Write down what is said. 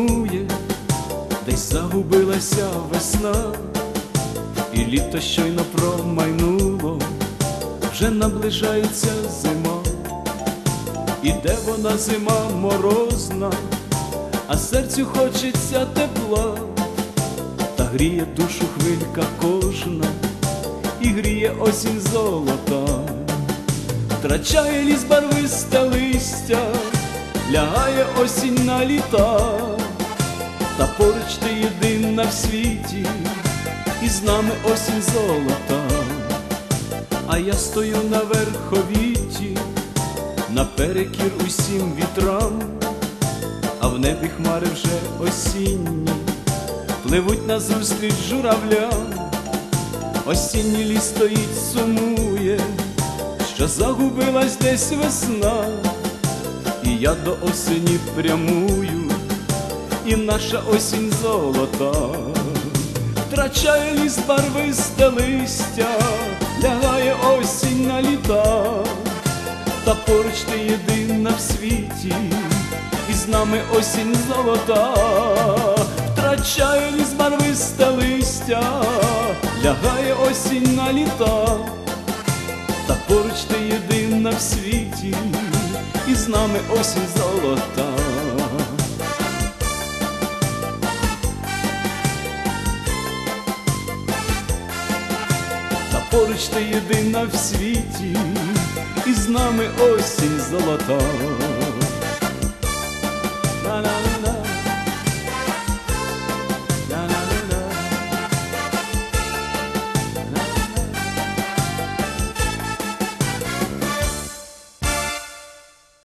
сумує, десь загубилася весна, і літо щойно промайнуло, вже наближається зима. Іде вона зима морозна, а серцю хочеться тепла, та гріє душу хвилька кожна, і гріє осінь золота. Втрачає ліс барвисте листя, лягає осінь на літа, та поруч ти єдина в світі, і з нами осінь золота. А я стою на верховіті, наперекір усім вітрам, а в небі хмари вже осінні пливуть назустріч журавлям. Осінній ліс стоїть, сумує, що загубилась десь весна, і я до осені прямую, і наша осінь золота. Втрачає ліс барвисте листя, лягає осінь на літа, та поруч ти єдина в світі, і з нами осінь золота. Втрачає ліс барвисте листя, лягає осінь на літа, та поруч ти єдина в світі, і з нами осінь золота. Та поруч ти єдина в світі, і з нами осінь золота.